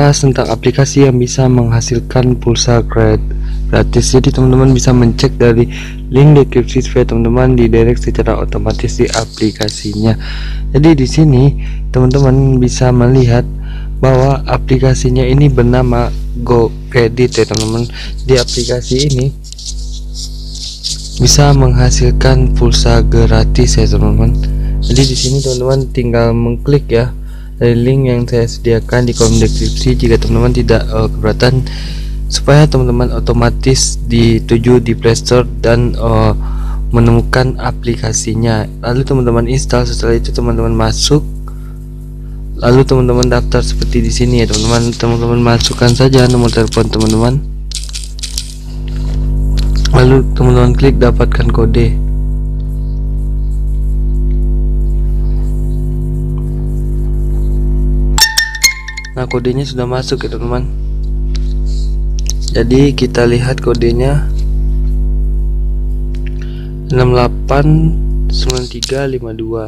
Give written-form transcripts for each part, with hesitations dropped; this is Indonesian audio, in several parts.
membahas tentang aplikasi yang bisa menghasilkan pulsa gratis. Jadi teman-teman bisa mencek dari link deskripsi supaya teman-teman didirect secara otomatis di aplikasinya. Jadi di sini teman-teman bisa melihat bahwa aplikasinya ini bernama GoCredit ya teman-teman. Di aplikasi ini bisa menghasilkan pulsa gratis ya teman-teman. Jadi di sini teman-teman tinggal mengklik ya dari link yang saya sediakan di kolom deskripsi jika teman-teman tidak keberatan, supaya teman-teman otomatis dituju di Play Store dan menemukan aplikasinya. Lalu teman-teman install. Setelah itu teman-teman masuk, lalu teman-teman daftar seperti di sini ya teman-teman. Teman-teman masukkan saja nomor telepon teman-teman, lalu teman-teman klik dapatkan kode. Nah, kodenya sudah masuk ya teman-teman. Jadi kita lihat kodenya 689352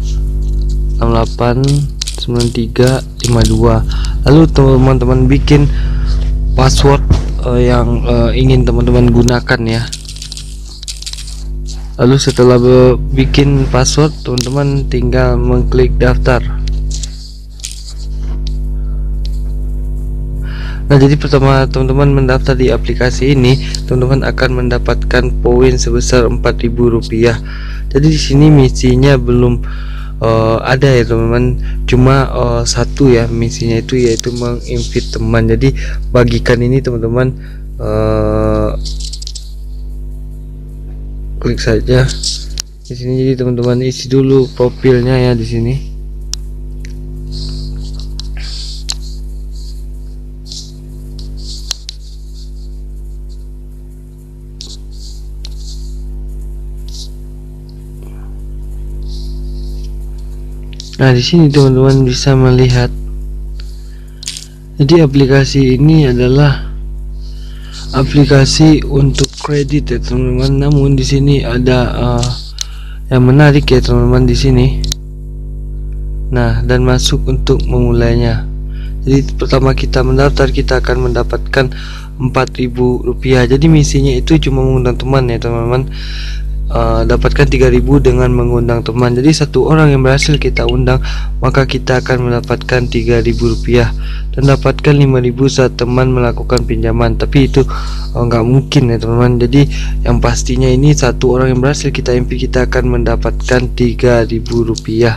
689352. Lalu teman-teman bikin password yang ingin teman-teman gunakan ya. Lalu setelah bikin password, teman-teman tinggal mengklik daftar. Nah, jadi pertama teman-teman mendaftar di aplikasi ini, teman-teman akan mendapatkan poin sebesar Rp4.000. Jadi di sini misinya belum ada ya teman-teman, cuma satu ya misinya, itu yaitu menginvite teman. Jadi bagikan ini teman-teman, klik saja di sini. Jadi teman-teman isi dulu profilnya ya di sini. Nah, di sini teman-teman bisa melihat. Jadi aplikasi ini adalah aplikasi untuk kredit ya teman-teman. Namun di sini ada yang menarik ya teman-teman di sini. Nah, dan masuk untuk memulainya. Jadi pertama kita mendaftar, kita akan mendapatkan Rp4.000. Jadi misinya itu cuma mengundang teman ya teman-teman. Dapatkan 3.000 dengan mengundang teman. Jadi satu orang yang berhasil kita undang, maka kita akan mendapatkan Rp3.000 dan dapatkan 5.000 saat teman melakukan pinjaman. Tapi itu nggak mungkin ya teman-teman. Jadi yang pastinya ini satu orang yang berhasil kita MP, kita akan mendapatkan Rp3.000.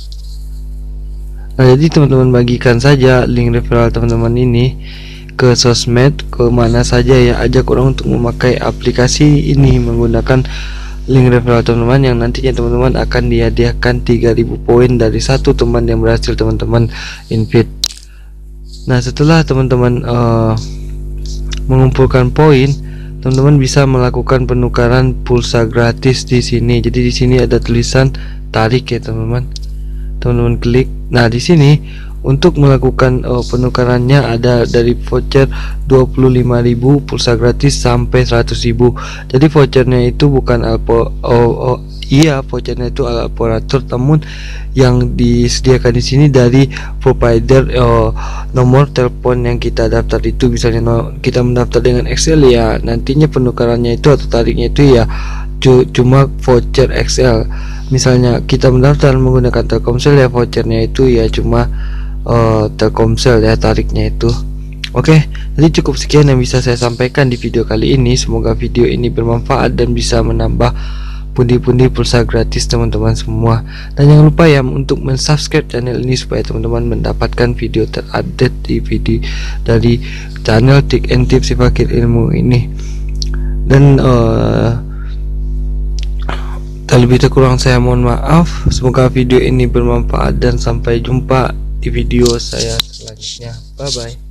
Nah, jadi teman-teman bagikan saja link referral teman-teman ini ke sosmed, ke mana saja ya, ajak orang untuk memakai aplikasi ini menggunakan link referral teman-teman, yang nantinya teman-teman akan dihadiahkan 3.000 poin dari satu teman yang berhasil teman-teman invite. Nah, setelah teman-teman mengumpulkan poin, teman-teman bisa melakukan penukaran pulsa gratis di sini. Jadi di sini ada tulisan tarik ya teman-teman. Teman-teman klik. Nah, di sini untuk melakukan penukarannya ada dari voucher 25.000 pulsa gratis sampai 100.000. Jadi vouchernya itu bukan vouchernya itu operator, namun yang disediakan di sini dari provider nomor telepon yang kita daftar itu. Misalnya kita mendaftar dengan XL ya, nantinya penukarannya itu atau tariknya itu ya cuma voucher XL. Misalnya kita mendaftar menggunakan Telkomsel ya, vouchernya itu ya cuma Telkomsel ya, tariknya itu. Oke, jadi cukup sekian yang bisa saya sampaikan di video kali ini. Semoga video ini bermanfaat dan bisa menambah pundi-pundi pulsa gratis teman-teman semua. Dan jangan lupa ya untuk mensubscribe channel ini supaya teman-teman mendapatkan video terupdate di video dari channel Tik and Tips si Fakir Ilmu ini. Dan terlebih kurang saya mohon maaf. Semoga video ini bermanfaat dan sampai jumpa di video saya selanjutnya. Bye bye.